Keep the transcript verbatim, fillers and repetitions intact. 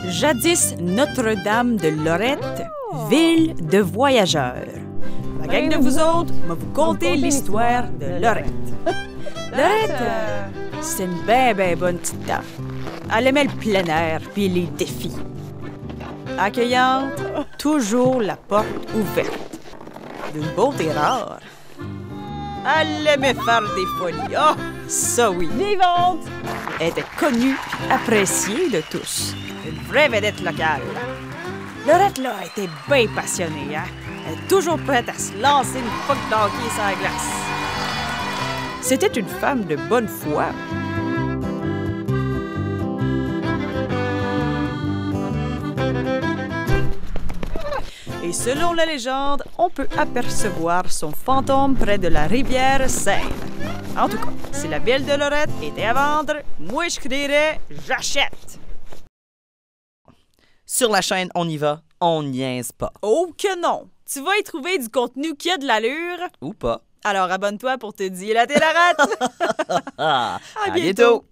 Jadis Notre-Dame de Lorette, ville de voyageurs. La gang de vous autres m'a vous conter l'histoire de Lorette. Lorette, euh, c'est une ben ben bonne petite dame. Elle aimait le plein air puis les défis. Accueillante, toujours la porte ouverte. D'une beauté rare. Elle aimait faire des folies. Oh, ça oui. Vivante! Elle était connue et appréciée de tous. Une vraie vedette locale. Lorette, là, était bien passionnée, hein? Elle est toujours prête à se lancer une puck d'hockey sur la glace. C'était une femme de bonne foi. Et selon la légende, on peut apercevoir son fantôme près de la rivière Seine. En tout cas, si la ville de Lorette était à vendre, moi je crierais « J'achète ». Sur la chaîne On y va, on niaise pas. Oh que non! Tu vas y trouver du contenu qui a de l'allure. Ou pas. Alors abonne-toi pour te dire la Lorette. À À bientôt.